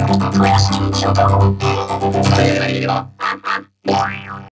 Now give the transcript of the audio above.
増やしてみましょうか。というわけでは。